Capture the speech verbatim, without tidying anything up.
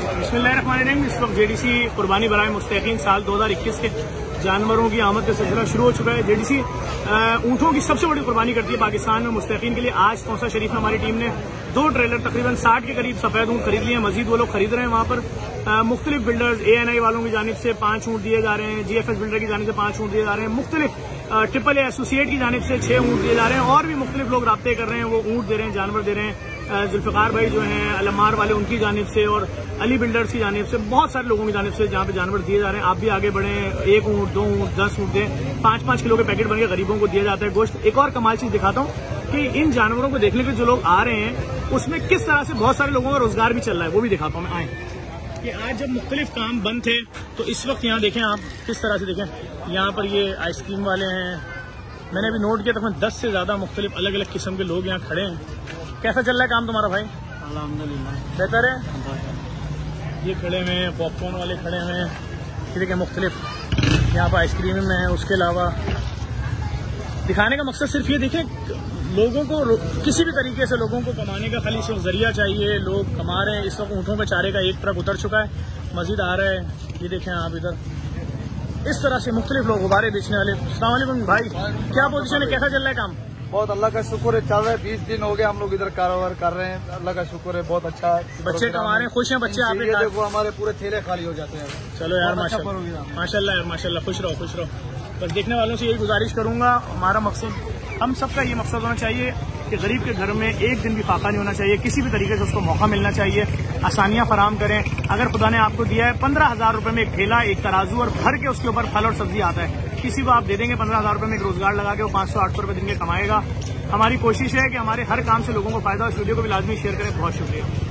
बिस्मिल्लाहिर्रहमानिर्रहीम। इस वक्त जेडीसी कुर्बानी बराए मुस्तकीन साल दो हज़ार इक्कीस के जानवरों की आमद का सिलसिला शुरू हो चुका है। जेडीसी ऊँटों की सबसे बड़ी कुर्बानी करती है पाकिस्तान में मुस्तकीन के लिए। आज तौसा शरीफ में हमारी टीम ने दो ट्रेलर तकरीबन साठ के करीब सफेद ऊँट खरीद लिए हैं। मजीद वो लोग खरीद रहे हैं। वहाँ पर मुख्तलिफ बिल्डर्स ए एन आई वालों की जानिब से पांच ऊँट दिए जा रहे हैं, जी एफ एस बिल्डर की जानिब से पांच ऊँट दिए जा रहे हैं, मुख्तलिफ ट्रिपल ए एसोसिएट की जानिब से छह ऊँट दिए जा रहे हैं और भी मुख्तलिफ लोग राब्ते कर रहे हैं, वो ऊँट दे रहे हैं, जानवर दे रहे हैं। जुल्फिकार भाई जो हैं अलमार वाले, उनकी जानिब से और अली बिल्डर्स की जानिब से बहुत सारे लोगों की जानिब से जहाँ पे जानवर दिए जा रहे हैं। आप भी आगे बढ़े, एक ऊँट, दो ऊँट, दस ऊँट दें, पांच पांच किलो के पैकेट बनकर गरीबों को दिया जाता है गोश्त। एक और कमाल चीज दिखाता हूँ कि इन जानवरों को देखने के जो लोग आ रहे हैं उसमें किस तरह से बहुत सारे लोगों का रोजगार भी चल रहा है, वो भी दिखाता हूँ मैं। आए कि आज जब मुख्तलिफ काम बंद थे तो इस वक्त यहाँ देखें आप किस तरह से देखें, यहाँ पर ये आइसक्रीम वाले हैं। मैंने अभी नोट किया तकरीबन दस से ज्यादा मुख्तलिफ अलग अलग किस्म के लोग यहाँ खड़े हैं। कैसा चल रहा है काम तुम्हारा भाई? अल्हम्दुलिल्लाह बेहतर है। ये खड़े हुए हैं, पॉपकॉर्न वाले खड़े हुए हैं, ठीक है, मुख्तलिफ यहाँ पर आइसक्रीम में है। उसके अलावा दिखाने का मकसद सिर्फ ये, देखें लोगों को किसी भी तरीके से लोगों को कमाने का खाली सिर्फ जरिया चाहिए, लोग कमा रहे हैं। इस वक्त ऊँटों का चारे का एक ट्रक उतर चुका है, मजीद आ रहा है। ये देखें आप इधर इस तरह से मुख्तलिफ लोग गुब्बारे बेचने वाले। अस्सलाम वालेकुम भाई, क्या पोजीशन है, कैसा चल रहा है काम? बहुत अल्लाह का शुक्र है, चल रहा है। बीस दिन हो गए हम लोग इधर कारोबार कर रहे हैं, अल्लाह का शुक्र है, बहुत अच्छा है। बच्चे कमा रहे हैं, खुश हैं बच्चे? आप देखो हमारे पूरे थैले खाली हो जाते हैं। चलो यार माशाल्लाह माशाल्लाह यार माशाल्लाह, खुश रहो खुश रहो। बस देखने वालों से यही गुजारिश करूंगा, हमारा मकसद, हम सबका ये मकसद होना चाहिए कि गरीब के घर में एक दिन भी फाका नहीं होना चाहिए, किसी भी तरीके से उसको मौका मिलना चाहिए, आसानियां फराम करें। अगर खुदा ने आपको दिया है पंद्रह हजार रुपए में एक ठेला, एक तराजू और भर के उसके ऊपर फल और सब्जी आता है, किसी को आप दे देंगे पंद्रह हजार रुपए में एक रोजगार लगा के, वो पाँच सौ आठ सौ रुपए दिन के कमाएगा। हमारी कोशिश है कि हमारे हर काम से लोगों को फायदा हो। इस वीडियो को भी लाजमी शेयर करें। बहुत शुक्रिया।